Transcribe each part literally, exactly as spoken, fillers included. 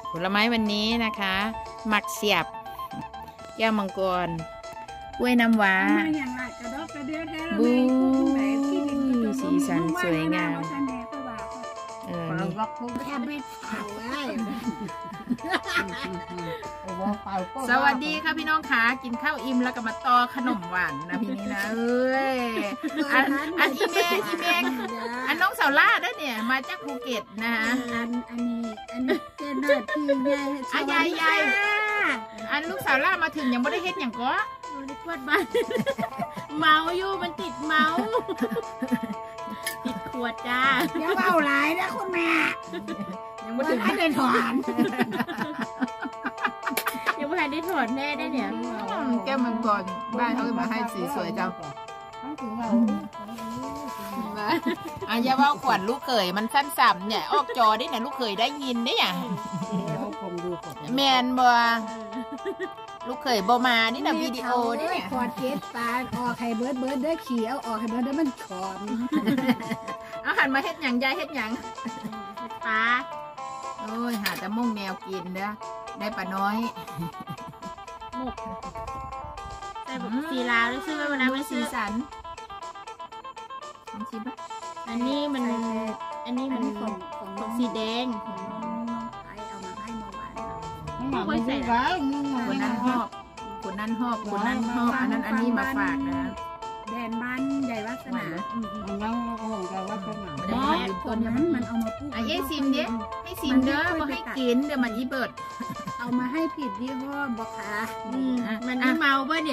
ผลไม้วันนี้นะคะหมักเสียบแก้วมังกรกล้วยน้ำว้าบูสีสันสวยงามเออสวัสดีค่ะพี่น้องขากินข้าวอิ่มแล้วก็มาต่อขนมหวานนะพี่นี่นะเอ้ยอันอันอีเมกอีเมกอันน้องสาวล่าด้วยเนี่ยมาจากภูเก็ตนะฮะอันอันนี้อันนี้เจนนาทีใหญ่อ่ะยายยายอันลูกสาวล่ามาถึงยังไม่ได้เฮ็ดอย่างก็ได้ขวดบ้านเมาอยู่มันติดเมาติดขวดจ้าเดี๋ยวเอาหลายนะคุณแม่ยังไม่ถึงได้ถอนยังไม่ทันได้ถอนแน่ได้เนี่ยแก้วมังกรบ้านเขามาให้สีสวยจังอ่ะอย่าว่าขวัญลูกเขยมันสั้นสับเนี่ยออกจอได้เนี่ยลูกเขยได้ยินได้ยังแมนบ่ลูกเขยบ่มานี่นะวิดีโอนี่เนี่ยขอดเกสตาออกไข่เบิร์ดเบิร์ดเด้อขี่เอาออกไข่เบิร์ดเด้อมันขอมเอาหันมาเฮ็ดหยังยายเฮ็ดหยังปลาโอ้ยหาแต่มุ่งแมวกินเด้อได้ปลาน้อยหมกใส่แบบสีลาด้วยซื้อไว้วันนั้นไม่สีสันชิมปะอันนี้มันอันนี้มันของของสีแดงไอเอามาให้เมื่อวานไม่ค่อยใส่คนนั้นหอบคนนั้นหอบคนนั้นหอบอันนั้นอันนี้มาฝากนะแดนบ้านใหญ่วัฒนามันยังของใหญ่วัฒนาไม่ได้ยืมคนนั้นมันเอามาพูดไอ้เอ้ซิมเด้ให้ซิมเด้อบ่ให้กินเดี๋ยวมันอีเบิดเอามาให้ผิดยี่ห้อบอกค่ะมันไม่เมาป่ะเนี่ย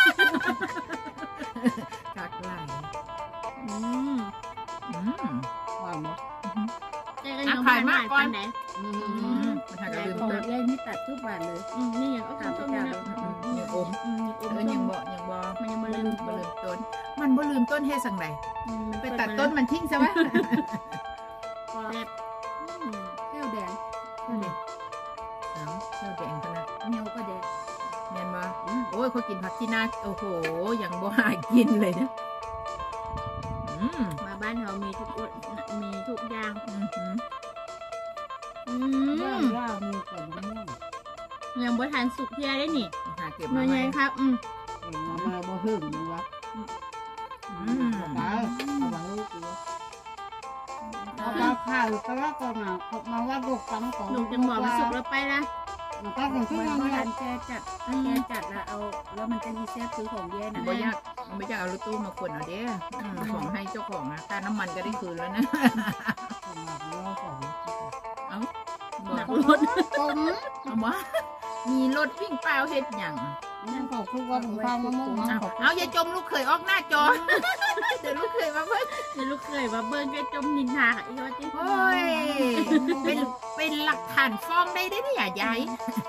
กักไหลอืมอืมหวานไหมอ่ะขายมากก่อนไหนอืมมันถักกระลืมตัวเล่นนี่ตัดทุกวันเลยอืมนี่อย่างก็ต้นยังอมเออยังบ่ยังบ่มันยังบ่ลืมบ่ลืมต้นมันบ่ลืมต้นเฮ็ดสังใดไปตัดต้นมันทิ้งซะวะแบบแก้วแดงแก้วแดงเอาแก้วแดงขนาดเนียวก็แดงแม่นบ่โอ้ยเขากินผักที่น่าโอ้โหยังบ่หากินเลยเนี่ยมาบ้านเรามีทุกมีทุกอย่างอืมอืมว่ามีแต่มะม่วงยังบ่ทานสุกเพียได้นี่หาเก็บมาไงครับอืมมาบ่หึงวะอืมเอาเอาไปลูกเอาปลาข้าวก็ว่าก็มามาว่าลูกตั้งของลูกจะบอกมาสุกแล้วไปละมันก็เป็นที่มันการแก้จัดแก้จัดแล้วเอาแล้วมันจะมีแซ่บซื้อของแย่นะไม่ยากไม่ยากเอารถตู้มาขนเอาเด้อของให้เจ้าของนะค่าน้ำมันก็ได้คืนแล้วนะเอาหนักรถผมเอาวะมีรถวิ่งเปล่าเฮ็ดอย่างนั่นก็คือว่าฟังมะม่วงเอาอย่าจมลูกเขยออกหน้าจอเดี๋ยวลูกเขยมาเบิ้งเดี๋ยวลูกเขยมาเบิ้งก็จมนินทาอีกว่าที่โอ้ยเป็นเป็นหลักฐานฟ้องได้ได้เนี่ยยาย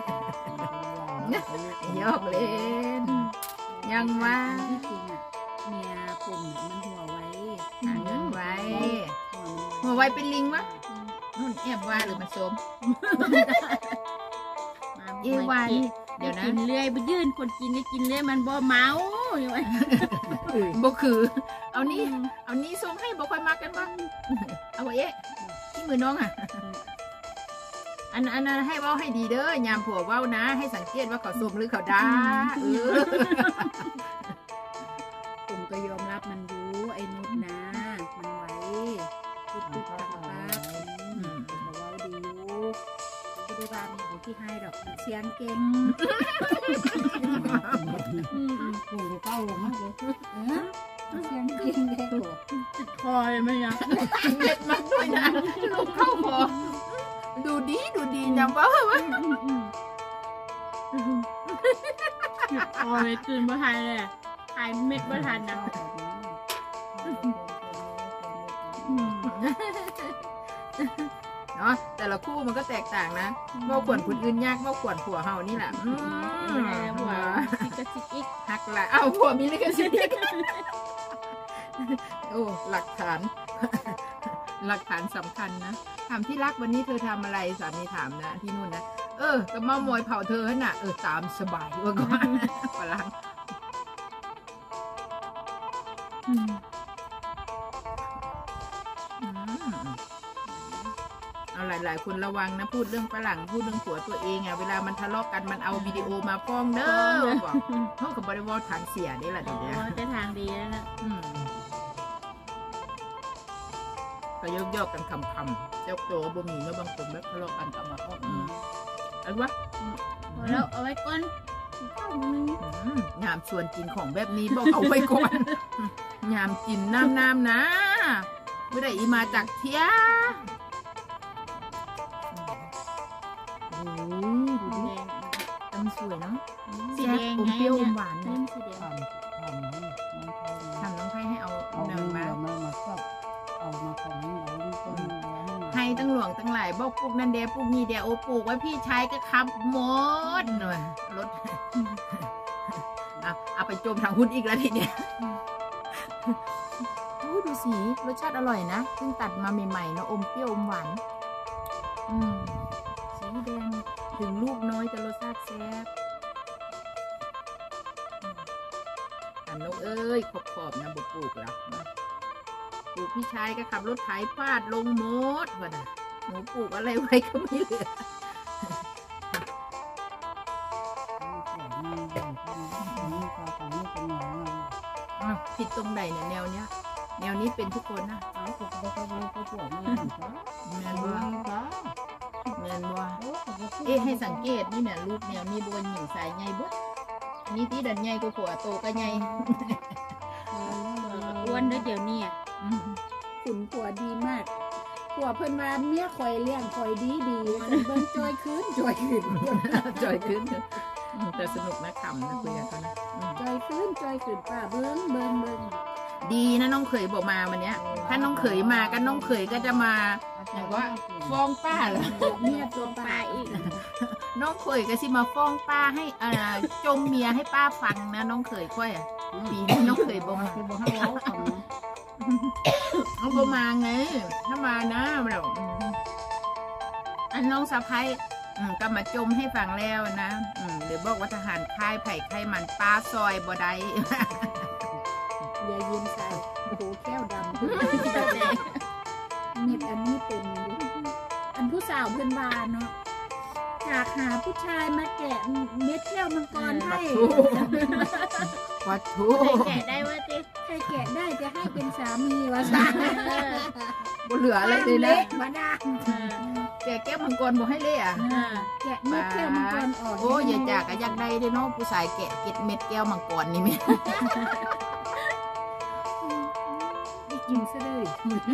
ยอกเล่นยังว่าที่จริงอ่ะเมียผมมันหัวไว้หาเงินไว้หัวไว้เป็นลิงวะนุ่นแอบว่าหรือมันสมเอวายเดี๋ยวนะกินเรื่อยไปยื่นคนกินได้กินเรื่อยมันบ่เมาอยู่ไงบ่คือเอานี่เอานี่ส่งให้บ่ค่อยมากันว่าเอาเอ๊ะที่มือน้องอ่ะอันอันนั้นให้เว้าให้ดีเด้อยามผัวเว้านะให้สังเกตว่าเขาสมหรือเขาด่าเออผมก็ยอมรับมันรู้ไอ้นุชนะมันไว้ติดติดตักตักอืมเขาเว้าดีอยู่ก็ได้ว่ามีผู้ที่ให้ดอกเสียงเก่งผู้ก็เก้าลงมากเลยเสียงเก่งเลยติดคอเลยไหมยังเล็ดมากด้วยนะลูกเข้าคอดูดีดูดีจำว่าวะหยุดคอเลยตื่นมาทานเลยทานเม็ดมาทานนะเนาะแต่ละคู่มันก็แตกต่างนะว่าขวนคนอื่นยากว่าขวนผัวเฮานี่แหละผัวลิกซิกิกหักละเอ้าผัวมีลิกซิกิกโอ้หลักฐานหลักฐานสำคัญนะถามที่รักวันนี้เธอทำอะไรสามีถามนะที่นู่นนะเออก็มามวยเผาเธอน่ะเออตามสบายว่าก่อนฝรั่งเอาหลายๆคนระวังนะพูดเรื่องฝรั่งพูดเรื่องผัวตัวเองอ่ะเวลามันทะเลาะกันมันเอาวิดีโอมาฟ้องเด้อบอกเขากับบริวารทางเสียนี่แหละเดี๋ยวนี้จะทางดีแล้วนะก็ยกยกกันคำคำเจ้าตัวบ่มีเมื่อบางคนแบบทะเลาะกันกลับมาฟ้องอะไรวะแล้วเอาไว้ก่อนยามชวนกินของแบบนี้บอกเอาไว้ก่อนยามกินน้ำน้ำนะไม่ได้อีมาจากเที่ยโอ้ยดูดิตั้งสวยเนาะสีแดงอมเปรี้ยวอมหวานเนี่ยสีแดงทำน้องไข่ให้เอาเนื้อมาเอามาของนี้เราให้ตั้งหลวงตั้งหลายบอกปลูกนันเดียปลูกนี่เดียโอปลูกไว้พี่ชายก็ขับหมดหน่อยรถอ่ะเอาไปจมทางหุ้นอีกแล้วทีเนี้ยดูสีรสชาติอร่อยนะเพิ่งตัดมาใหม่ๆเนาะอมเปรี้ยวอมหวานอืมสีแดงถึงลูกน้อยแต่รสชาติแซ่บอันนกเอ้ยขอบขอบนะบุปลูกแล้วปลูกพี่ชายก็ขับรถไถฟาดลงมดว่ะนะหนูปลูกอะไรไว้ก็ไม่เหลือผิดตรงไหนเนี่ยแนวเนี้ยแนวนี้เป็นทุกคนนะแมนบัวแมนบัวเอ๊ะให้สังเกตนี่เนี่ยรูปแนวนี้บนหญิงสายใหญ่บุ๊อันนี้ตีดันใหญ่ก็ผัวโตก็ใหญ่อ้วนด้วยเดี๋ยวนี้ขุนผัวดีมากผัวเพิ่นมาเมียคอยเลี้ยงคอยดีดีเบิ้งจอยคืนจอยคืนจอยคืนแต่สนุกนะขำนะคุยกันนะจอยคืนจอยคืนป้าเบิ้งเบิ้งเบิ้งดีนะน้องเขยบอกมาวันเนี้ยถ้าน้องเขยมากันน้องเขยก็จะมาอย่างว่าฟ้องป้าเหรอเมียตัวป้าอีกน้องเขยก็สิมาฟ้องป้าให้อ่าจมเมียให้ป้าฟังนะน้องเขยค่อยอ่ะปีนี้น้องเขยบอกมาเอาบอกมาไงถ้ามานะแบบอันน้องสะพ้ายก็มาจมให้ฟังแล้วนะเดี๋ยวบอกว่าทหารค่ายไผ่ไข่มันป้าซอยบ่ได้อย่ายิ้มใส่โอ้โหแก้วดำเม็ดอันนี้เป็นอันผู้สาวเพื่อนบ้านเนาะอยากหาผู้ชายมาแกะเม็ดแก้วมังกรให้วัตถุแกะได้ว่าติใครแกะได้จะให้เป็นสามีวะสาบ่เหลืออะไรเลยนะมาดาแกะแก้วมังกรบอกให้เละอ่ะแกะเม็ดแก้วมังกรออกโอ้ยอยากอยากได้ด้วยเนาะผู้ชายแกะเก็ดเม็ดแก้วมังกรนี่ไหมกินซะเลย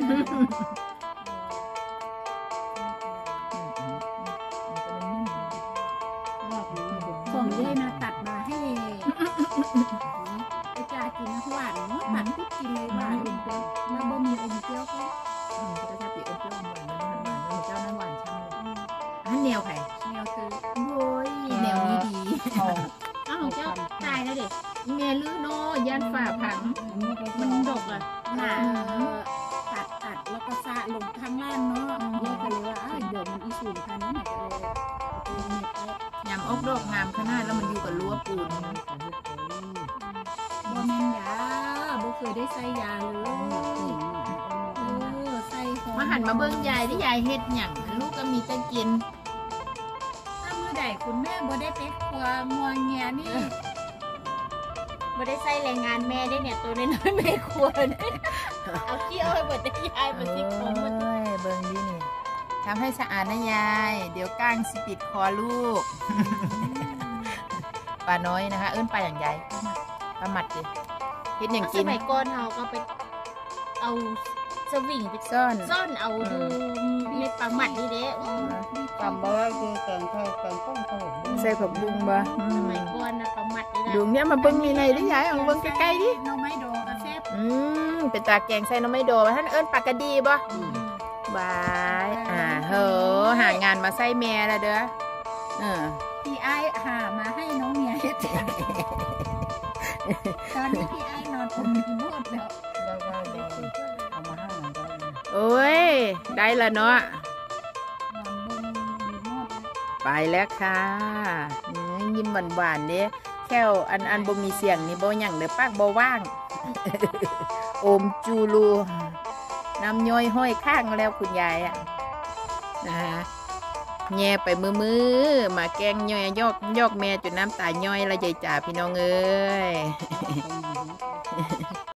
ของเล่นะตัดมาให้ไอ้จ่ากินหวานเนาะตัดปุ๊บกินเลยหวานอมเปรี้ยวแล้วบ่มีอมเปรี้ยวก็จะจะปีอมเปรี้ยวอมหวานมันหวานมันเจ้าน้ำหวานช่างเลยอันแนวไผ่แนวคือโอ้ยแนวนี้ดีอ้าวเจ้าตายแล้วเด็กแม่ลื้อโนยันฝ่าผังมันดกอ่ะตัดตัดแล้วก็ซาลงข้างล่างเนาะแยกกันเลยว่าเดี๋ยวมันอีสูนพันนั้นก็เลยยำอกดอกงามขนาดแล้วมันอยู่กับรั้วปูนบ่แม่นยาบ่เคยได้ใส่ยาเลยเออใส่มาหันมาเบิ่งยายที่ยายเฮ็ดหยังลูกก็มีแต่กินถ้ามื้อใดคุณแม่บ่ได้ไปครัวงัวเงียนี่บ่ได้ใส่แรงงานแม่ได้เนี่ยตัวน้อยๆแม่ควรเอาขี้อ้อยบดได้ยายมันสิคมหมดเลยเบิ่งดินี่ทำให้สะอาดนะยายเดี๋ยวก้างสิติดคอลูกปลาน้อยนะคะเอิ้นปลาอย่างใหญ่ปลาหมัดดิเฮ็ดอย่างกินสมัยก่อนเราก็ไปเอาสวิงไปซ่อนซ่อนเอาดูเม็ดปลาหมัดนี่เด้ปลาบ่คือแกงไทยแกงต้มขนมใส่ผักบุ้งบ่สมัยก่อนนะปลาหมัดนี่ดูเนี่ยมาเบิ่งมีในดิยายเอาเบิ่งใกล้ๆดิหน่อไม้ดอกแซ่บอืมเป็นตาแกงใส่หน่อไม้ดอกท่านเอิ้นปลากระดีบ่บายอ่าเฮ้อหางานมาใส่แม่แล้วเด้อเออพี่ไอ้หามาให้น้องเมียเฮ็ดตอนนี้พี่ไอ้นอนผมกินหมดแล้วเอามาให้หน่อยโอ้ยได้ละเนาะไปแล้วค่ะยิ้มหวานๆเนี่ยแค่อันอันบ่มีเสียงนี่บ่หยั่งเด้อปากบ่ว่างโอมจูลูน้ำย่อยห้อยข้างแล้วคุณยายอ่ะนะคะแย่ไปมือมือมาแกล้งย่อยยอกยอกแม่จนน้ำตาย่อยละยายจ่าพี่น้องเอ้ย